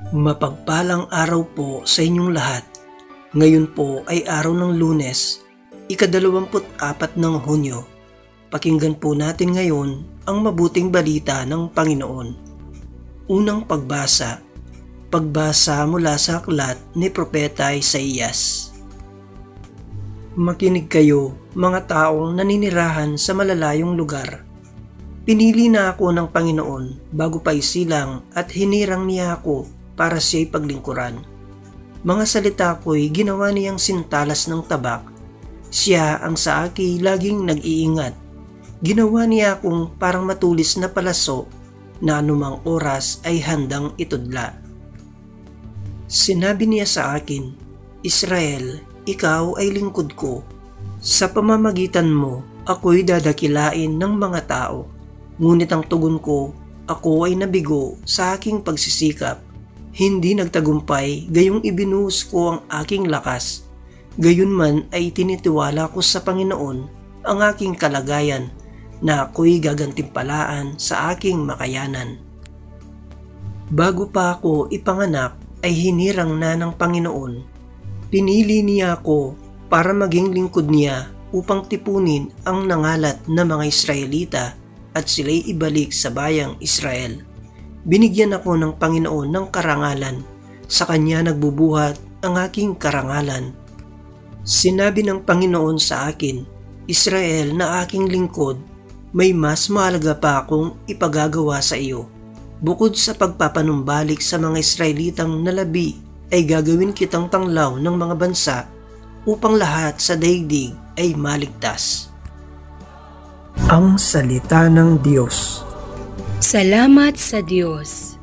Mapagpalang araw po sa inyong lahat. Ngayon po ay araw ng Lunes, ika-24 ng Hunyo. Pakinggan po natin ngayon ang mabuting balita ng Panginoon. Unang pagbasa mula sa aklat ni Propeta Isaías. Makinig kayo, mga taong naninirahan sa malalayong lugar. Pinili na ako ng Panginoon bago pa isilang at hinirang niya ako para siya'y paglingkuran. Mga salita ko'y ginawa niyang sintalas ng tabak. Siya ang sa akin laging nag-iingat. Ginawa niya akong parang matulis na palaso na anumang oras ay handang itudla. Sinabi niya sa akin, Israel, ikaw ay lingkod ko. Sa pamamagitan mo, ako'y dadakilain ng mga tao. Ngunit ang tugon ko, ako ay nabigo sa aking pagsisikap. Hindi nagtagumpay gayong ibinuhos ko ang aking lakas. Gayunman ay tinitiwala ko sa Panginoon ang aking kalagayan na ako'y gagantimpalaan sa aking makayanan. Bago pa ako ipanganak ay hinirang na ng Panginoon. Pinili niya ako para maging lingkod niya upang tipunin ang nangalat na mga Israelita at sila'y ibalik sa bayang Israel. Binigyan ako ng Panginoon ng karangalan. Sa Kanya nagbubuhat ang aking karangalan. Sinabi ng Panginoon sa akin, Israel na aking lingkod, may mas mahalaga pa akong ipagagawa sa iyo. Bukod sa pagpapanumbalik sa mga Israelitang nalabi, ay gagawin kitang tanglaw ng mga bansa upang lahat sa daigdig ay maligtas. Ang salita ng Diyos. Salamat sa Diyos.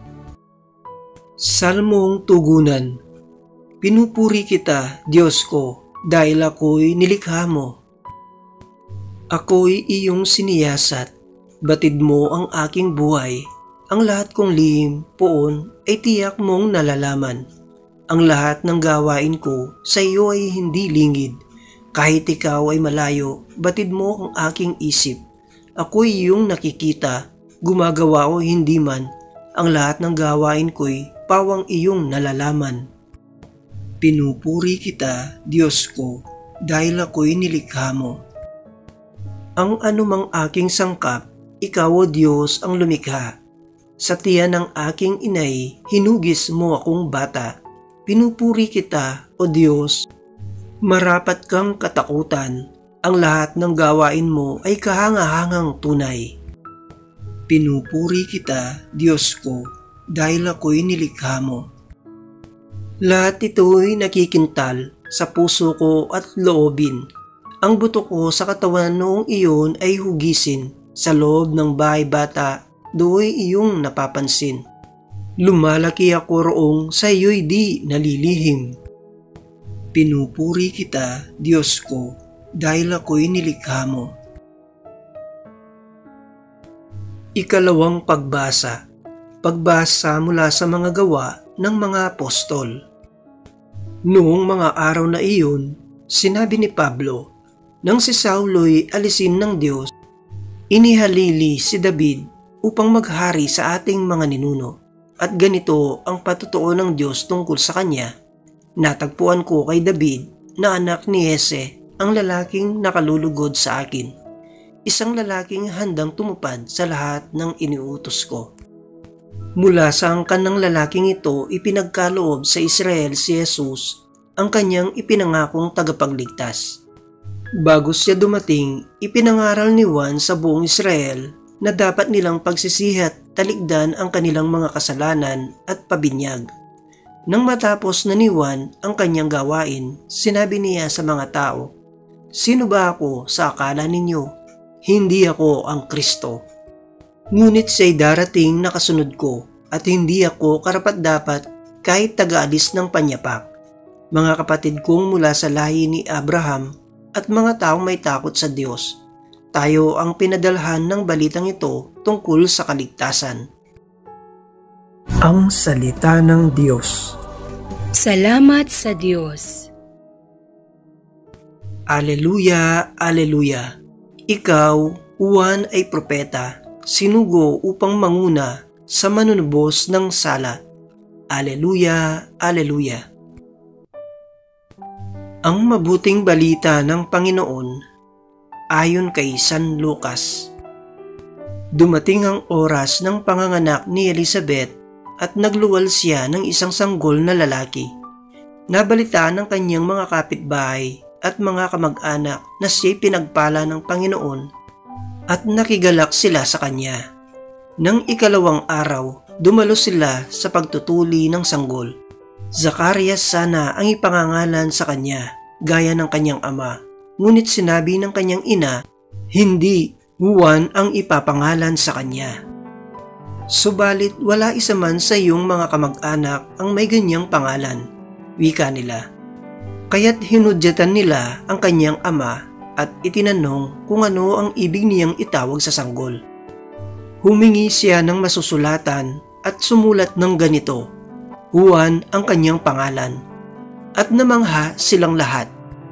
Salmong tugunan. Pinupuri kita, Diyos ko, dahil ako'y nilikha mo. Ako'y iyong siniyasat, batid mo ang aking buhay. Ang lahat kong lihim, poon, ay tiyak mong nalalaman. Ang lahat ng gawain ko sa iyo ay hindi lingid. Kahit ikaw ay malayo, batid mo ang aking isip. Ako'y iyong nakikita, gumagawa o hindi man. Ang lahat ng gawain ko'y pawang iyong nalalaman. Pinupuri kita, Diyos ko, dahil ako'y nilikha mo. Ang anumang aking sangkap, ikaw o Diyos ang lumikha. Sa tiyan ng aking inay, hinugis mo akong bata. Pinupuri kita, o Diyos. Marapat kang katakutan. Ang lahat ng gawain mo ay kahanga-hangang tunay. Pinupuri kita, Diyos ko, dahil ako'y nilikha mo. Lahat ito'y nakikintal sa puso ko at loobin. Ang buto ko sa katawan noong iyon ay hugisin. Sa loob ng bahay bata, do'y iyong napapansin. Lumalaki ako roong sa iyo'y di nalilihim. Pinupuri kita, Diyos ko, dahil ako'y nilikha mo. Ikalawang pagbasa. Pagbasa mula sa mga gawa ng mga apostol. Noong mga araw na iyon, sinabi ni Pablo, nang si Saulo'y alisin ng Diyos, inihalili si David upang maghari sa ating mga ninuno. At ganito ang patutuo ng Diyos tungkol sa kanya. Natagpuan ko kay David na anak ni Yese ang lalaking nakalulugod sa akin. Isang lalaking handang tumupad sa lahat ng iniutos ko. Mula sa angkan ng lalaking ito ipinagkaloob sa Israel si Jesus, ang kanyang ipinangakong tagapagligtas. Bago siya dumating, ipinangaral ni Juan sa buong Israel na dapat nilang pagsisihat talikdan ang kanilang mga kasalanan at pabinyag. Nang matapos na ni Juan ang kanyang gawain, sinabi niya sa mga tao, sino ba ako sa akala ninyo? Hindi ako ang Kristo. Ngunit siya'y darating na kasunod ko at hindi ako karapat-dapat kahit taga-alis ng panyapak. Mga kapatid kong mula sa lahi ni Abraham at mga taong may takot sa Diyos, tayo ang pinadalhan ng balitang ito tungkol sa kaligtasan. Ang salita ng Diyos. Salamat sa Diyos. Aleluya, aleluya. Ikaw, Juan ay propeta, sinugo upang manguna sa manunubos ng sala. Aleluya, Aleluya. Ang mabuting balita ng Panginoon ayon kay San Lucas. Dumating ang oras ng panganganak ni Elizabeth at nagluwal siya ng isang sanggol na lalaki. Nabalitaan ng kanyang mga kapitbahay at mga kamag-anak na siya'y pinagpala ng Panginoon at nakigalak sila sa kanya. Nang ikalawang araw, dumalo sila sa pagtutuli ng sanggol. Zacarias sana ang ipangangalan sa kanya, gaya ng kanyang ama. Ngunit sinabi ng kanyang ina, hindi, Juan ang ipapangalan sa kanya. Subalit wala isa man sa iyong mga kamag-anak ang may ganyang pangalan, wika nila. Kaya't hinudyatan nila ang kanyang ama at itinanong kung ano ang ibig niyang itawag sa sanggol. Humingi siya ng masusulatan at sumulat ng ganito, Juan ang kanyang pangalan, at namangha silang lahat.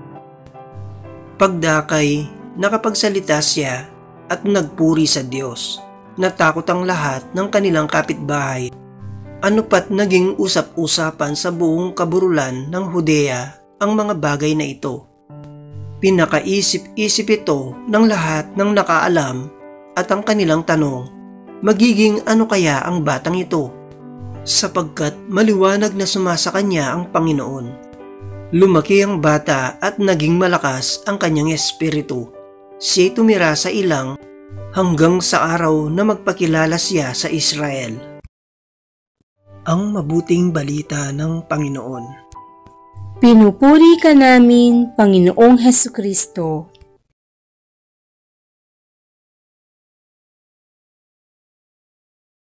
Pagdakay, nakapagsalita siya at nagpuri sa Diyos. Natakot ang lahat ng kanilang kapitbahay. Ano pat naging usap-usapan sa buong kaburulan ng Judea ang mga bagay na ito. Pinakaisip-isip ito ng lahat ng nakaalam at ang kanilang tanong, magiging ano kaya ang batang ito? Sapagkat maliwanag na sumasa kanya ang Panginoon. Lumaki ang bata at naging malakas ang kanyang espiritu. Siya'y tumira sa ilang hanggang sa araw na magpakilala siya sa Israel. Ang mabuting balita ng Panginoon. Pinupuri ka namin, Panginoong Hesukristo.